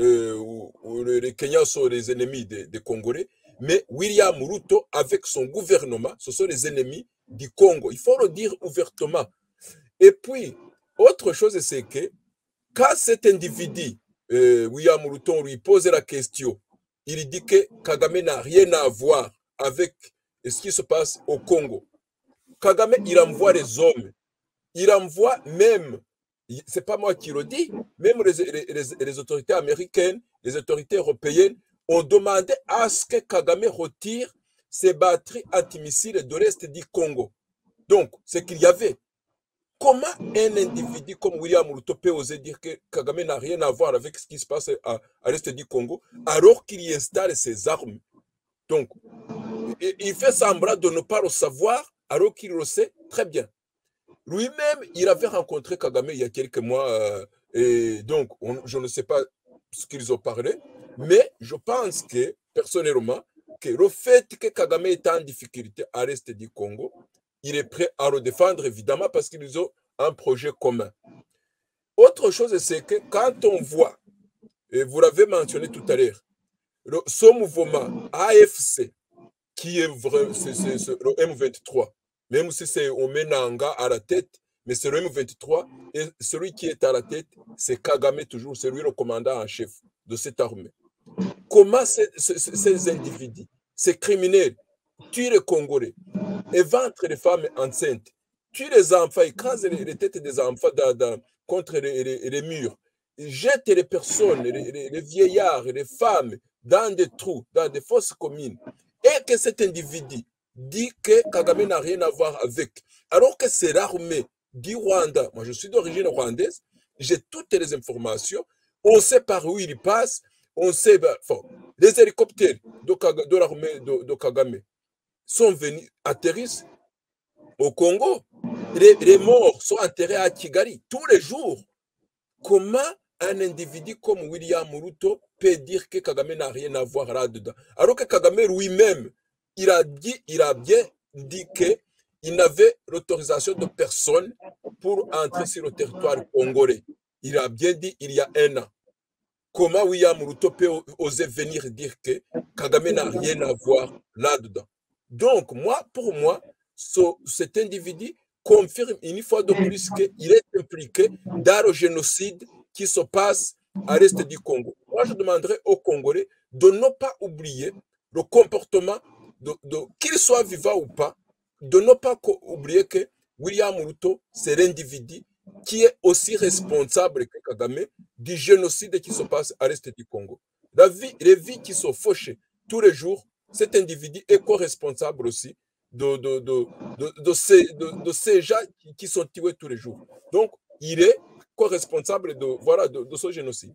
les Kenyans sont les ennemis des Congolais, mais William Ruto, avec son gouvernement, ce sont les ennemis du Congo. Il faut le dire ouvertement. Et puis, autre chose, c'est que quand cet individu, William Ruto, on lui pose la question, il dit que Kagame n'a rien à voir avec ce qui se passe au Congo. Kagame, il envoie les hommes. Il envoie même, c'est pas moi qui le dis, même les autorités américaines, les autorités européennes ont demandé à ce que Kagame retire ses batteries antimissiles de l'Est du Congo. Donc, c'est qu'il y avait. Comment un individu comme William Ruto peut oser dire que Kagame n'a rien à voir avec ce qui se passe à l'Est du Congo alors qu'il y installe ses armes? Donc, il fait semblant de ne pas le savoir alors qu'il le sait très bien. Lui-même, il avait rencontré Kagame il y a quelques mois et donc je ne sais pas ce qu'ils ont parlé, mais je pense que personnellement, Ok, le fait que Kagame est en difficulté à l'est du Congo, il est prêt à le défendre, évidemment, parce qu'ils ont un projet commun. Autre chose, c'est que quand on voit, et vous l'avez mentionné tout à l'heure, ce mouvement AFC, qui est vrai, c'est le M23, même si c'est Omenanga à la tête, mais c'est le M23, et celui qui est à la tête, c'est Kagame toujours, c'est lui le commandant en chef de cette armée. Comment ces individus, ces criminels, tuent les Congolais, éventrent les femmes enceintes, tuent les enfants, écrasent les têtes des enfants contre les murs, ils jettent les personnes, les vieillards, les femmes dans des trous, dans des fosses communes, et que cet individu dit que Kagame n'a rien à voir avec, alors que c'est l'armée du Rwanda. Moi, je suis d'origine rwandaise, j'ai toutes les informations, on sait par où il passe, on sait, enfin, les hélicoptères de l'armée de Kagame sont venus, atterrissent au Congo. Les morts sont enterrés à Kigali tous les jours. Comment un individu comme William Ruto peut dire que Kagame n'a rien à voir là-dedans? Alors que Kagame lui-même, il a bien dit qu'il n'avait l'autorisation de personne pour entrer sur le territoire congolais. Il a bien dit il y a un an. Comment William Ruto peut oser venir dire que Kagame n'a rien à voir là-dedans? Donc, pour moi, cet individu confirme une fois de plus qu'il est impliqué dans le génocide qui se passe à l'est du Congo. Moi, je demanderais aux Congolais de ne pas oublier le comportement, qu'il soit vivant ou pas, de ne pas oublier que William Ruto, c'est l'individu qui est aussi responsable que Kagame du génocide qui se passe à l'est du Congo. Les vies qui sont fauchées tous les jours, cet individu est co-responsable aussi de ces gens qui sont tués tous les jours. Donc, il est co-responsable de ce génocide.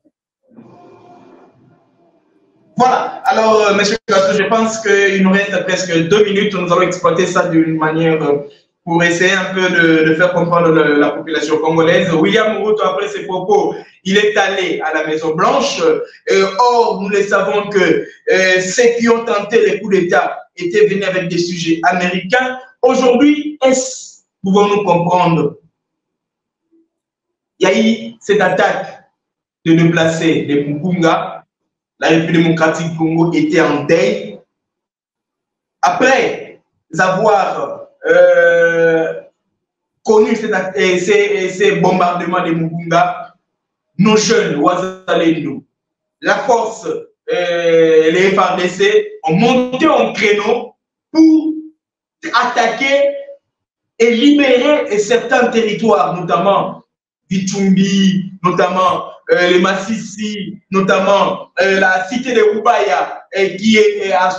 Voilà, alors, monsieur Gaston, je pense qu'il nous reste presque 2 minutes. Nous allons exploiter ça d'une manière pour essayer un peu de faire comprendre la population congolaise. William Ruto, après ses propos, il est allé à la Maison-Blanche. Or, nous le savons que ceux qui ont tenté les coups d'État étaient venus avec des sujets américains. Aujourd'hui, pouvons-nous comprendre? Il y a eu cette attaque de déplacer les Mugunga. La République démocratique du Congo était en deuil. Après avoir connu ces bombardements de Mugunga, nos jeunes Ouazalendo, la force, les FARDC ont monté en créneau pour attaquer et libérer certains territoires, notamment Vitumbi, notamment les Massissi, notamment la cité de Rubaya, qui est à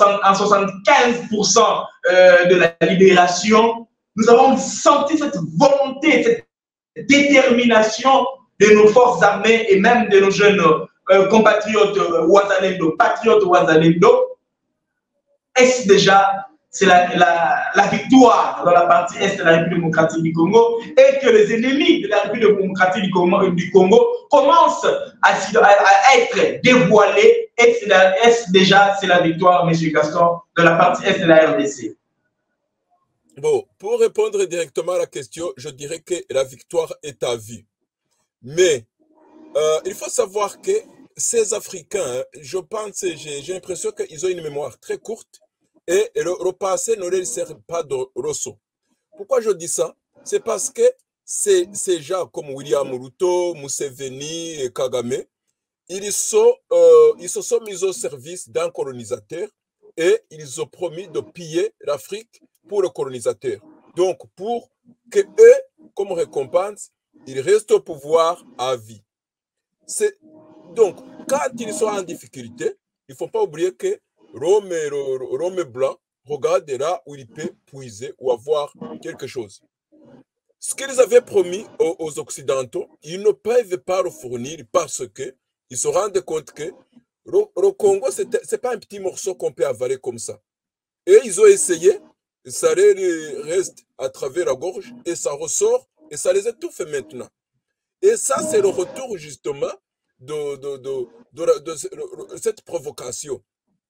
75% de la libération. Nous avons senti cette volonté, cette détermination de nos forces armées et même de nos jeunes compatriotes Ouazalendo, patriotes Ouazalendo. Est-ce déjà c'est la victoire dans la partie est de la République démocratique du Congo et que les ennemis de la République démocratique du Congo commencent à être dévoilés? Est-ce déjà c'est la victoire, M. Gaston, de la partie est de la RDC? Bon, pour répondre directement à la question, je dirais que la victoire est à vue. Mais il faut savoir que ces Africains, je pense, j'ai l'impression qu'ils ont une mémoire très courte. Et le passé ne leur sert pas de ressort. Pourquoi je dis ça? C'est parce que ces gens comme William Ruto, Museveni et Kagame, ils se sont mis au service d'un colonisateur et ils ont promis de piller l'Afrique pour le colonisateur. Donc, pour que eux, comme récompense, ils restent au pouvoir à vie. Donc, quand ils sont en difficulté, il ne faut pas oublier que l'homme blanc regarde là où il peut puiser ou avoir quelque chose. Ce qu'ils avaient promis aux Occidentaux, ils ne peuvent pas le fournir parce qu'ils se rendent compte que le Congo, ce n'est pas un petit morceau qu'on peut avaler comme ça. Et ils ont essayé, ça les reste à travers la gorge et ça ressort et ça les étouffe maintenant. Et ça, c'est le retour justement de cette provocation.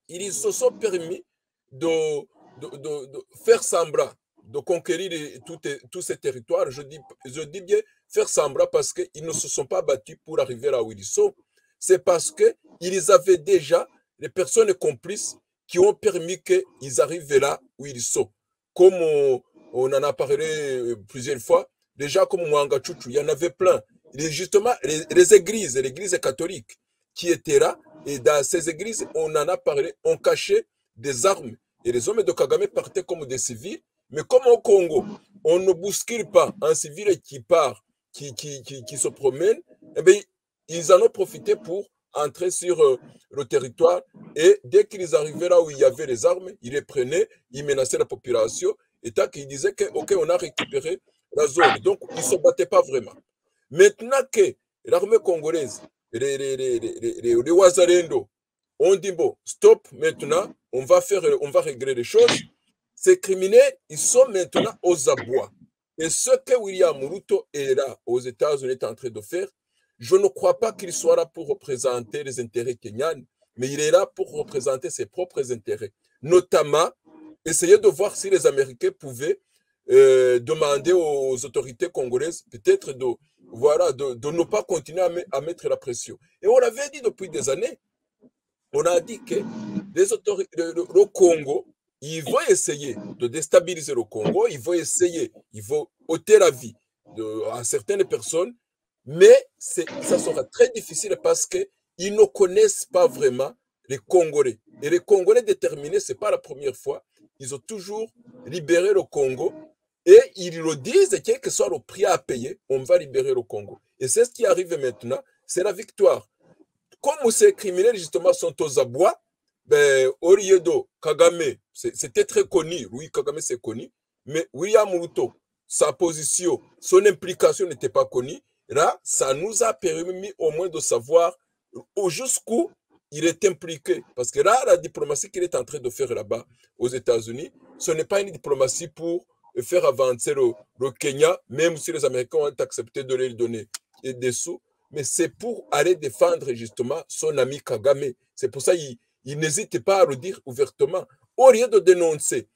ils se sont permis de faire semblant de conquérir tous ces territoires. Je dis bien faire semblant parce qu'ils ne se sont pas battus pour arriver là où ils sont. C'est parce qu'ils avaient déjà les personnes complices qui ont permis qu'ils arrivent là où ils sont. Comme on en a parlé plusieurs fois, déjà comme Mwangachuchu, il y en avait plein. Justement, les églises catholiques qui étaient là, et dans ces églises, on en a parlé, on cachait des armes. Et les hommes de Kagame partaient comme des civils. Mais comme au Congo, on ne bouscule pas un civil qui part, qui se promène, eh bien, ils en ont profité pour entrer sur le territoire. Et dès qu'ils arrivaient là où il y avait les armes, ils les prenaient, ils menaçaient la population. Et tant qu'ils disaient que, OK, on a récupéré la zone. Donc, ils ne se battaient pas vraiment. Maintenant que l'armée congolaise, les Wazalendo, ont dit, bon, stop, maintenant, on va régler les choses. Ces criminels, ils sont maintenant aux abois. Et ce que William Ruto est là, aux États-Unis, est en train de faire, je ne crois pas qu'il soit là pour représenter les intérêts kenyans, mais il est là pour représenter ses propres intérêts. Notamment, essayer de voir si les Américains pouvaient demander aux autorités congolaises peut-être de ne pas continuer à mettre la pression. Et on l'avait dit depuis des années. On a dit que le Congo, il va essayer de déstabiliser le Congo, il va ôter la vie à certaines personnes, mais ça sera très difficile parce qu'ils ne connaissent pas vraiment les Congolais. Et les Congolais déterminés, ce n'est pas la première fois, ils ont toujours libéré le Congo et ils le disent, quel que soit le prix à payer, on va libérer le Congo. Et c'est ce qui arrive maintenant, c'est la victoire. Comme ces criminels justement sont aux abois, ben, Oriedo, Kagame, c'était très connu, oui, Kagame c'est connu, mais William Ruto, sa position, son implication n'était pas connue. Là, ça nous a permis au moins de savoir jusqu'où il est impliqué. Parce que là, la diplomatie qu'il est en train de faire là-bas aux États-Unis, ce n'est pas une diplomatie pour faire avancer le Kenya, même si les Américains ont accepté de lui donner des sous, mais c'est pour aller défendre justement son ami Kagame. C'est pour ça qu'il n'hésite pas à le dire ouvertement. Au lieu de dénoncer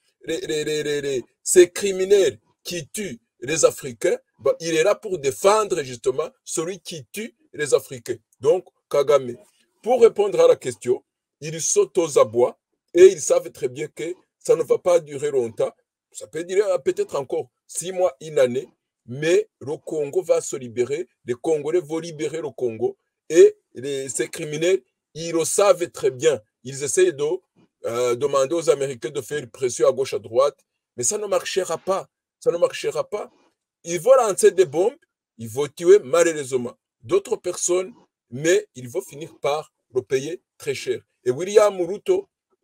ces criminels qui tuent les Africains, ben, il est là pour défendre justement celui qui tue les Africains. Donc, Kagame. Pour répondre à la question, ils sautent aux abois et ils savent très bien que ça ne va pas durer longtemps. Ça peut durer peut-être encore 6 mois, une année, mais le Congo va se libérer, les Congolais vont libérer le Congo et ces criminels, ils le savent très bien. Ils essayent de demander aux Américains de faire pression à gauche, à droite, mais ça ne marchera pas. Ça ne marchera pas. Ils vont lancer des bombes, ils vont tuer malheureusement d'autres personnes, mais ils vont finir par le payer très cher. Et William Ruto,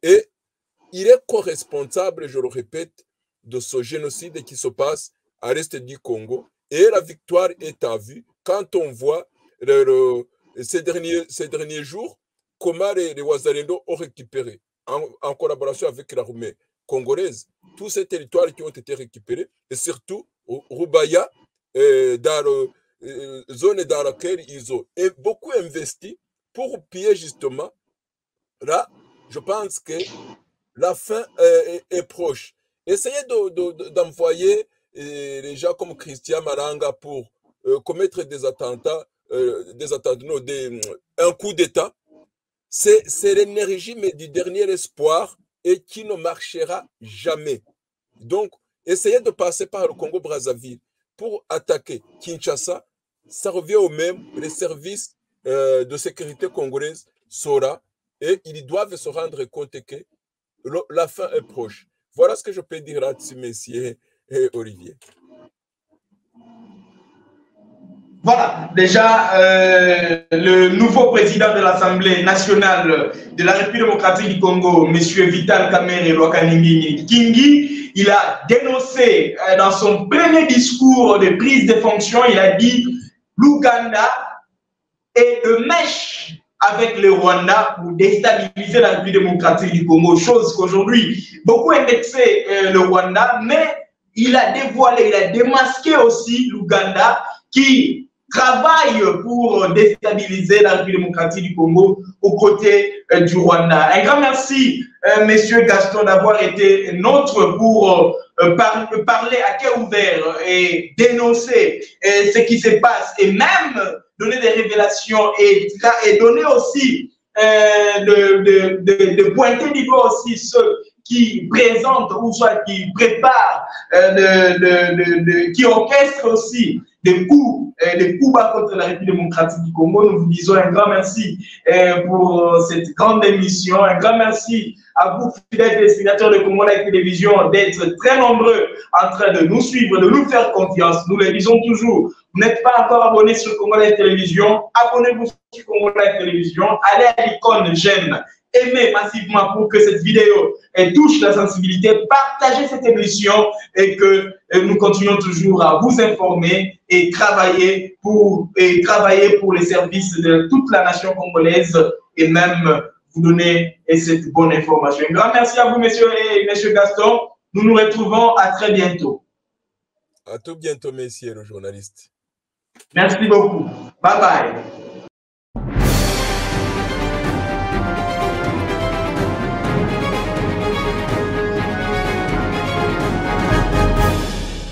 il est co-responsable, je le répète, de ce génocide qui se passe à l'est du Congo. Et la victoire est à vue quand on voit ces derniers jours comment les Wazalendo ont récupéré, en collaboration avec l'armée congolaise, tous ces territoires qui ont été récupérés, et surtout Rubaya, dans la zone dans laquelle ils ont beaucoup investi pour piller justement. Là, je pense que la fin est proche. Essayez d'envoyer les gens comme Christian Malanga pour commettre des attentats, un coup d'État. C'est l'énergie mais du dernier espoir et qui ne marchera jamais. Donc, essayez de passer par le Congo-Brazzaville pour attaquer Kinshasa. Ça revient au même. Les services de sécurité congolaises sont là et ils doivent se rendre compte que la fin est proche. Voilà ce que je peux dire là-dessus, messieurs et Olivier. Voilà, déjà, le nouveau président de l'Assemblée nationale de la République démocratique du Congo, M. Vital Kamerhe Lwakaningi Kingi, il a dénoncé dans son premier discours de prise de fonction, il a dit l'Ouganda est de mèche avec le Rwanda pour déstabiliser la République démocratique du Congo, chose qu'aujourd'hui, beaucoup indexé le Rwanda, mais il a dévoilé, il a démasqué aussi l'Ouganda qui travaille pour déstabiliser la République démocratique du Congo aux côtés du Rwanda. Un grand merci, Monsieur Gaston, d'avoir été nôtre pour parler à cœur ouvert et dénoncer ce qui se passe et même donner des révélations et donner aussi de pointer du doigt aussi ceux qui présentent ou soit qui préparent, qui orchestrent aussi des coups bas contre la République démocratique du Congo. Nous vous disons un grand merci pour cette grande émission. Un grand merci à vous, fidèles téléspectateurs de Congo Live Télévision, d'être très nombreux en train de nous suivre, de nous faire confiance. Nous le disons toujours. Vous n'êtes pas encore abonné sur Congo Live Télévision, abonnez-vous sur Congo Live Télévision, allez à l'icône j'aime, aimez massivement pour que cette vidéo touche la sensibilité, partagez cette émission et que nous continuons toujours à vous informer et travailler pour les services de toute la nation congolaise et même vous donner cette bonne information. Un grand merci à vous, messieurs et messieurs Gaston. Nous nous retrouvons à très bientôt. À tout bientôt, messieurs les journalistes. Merci beaucoup. Bye bye.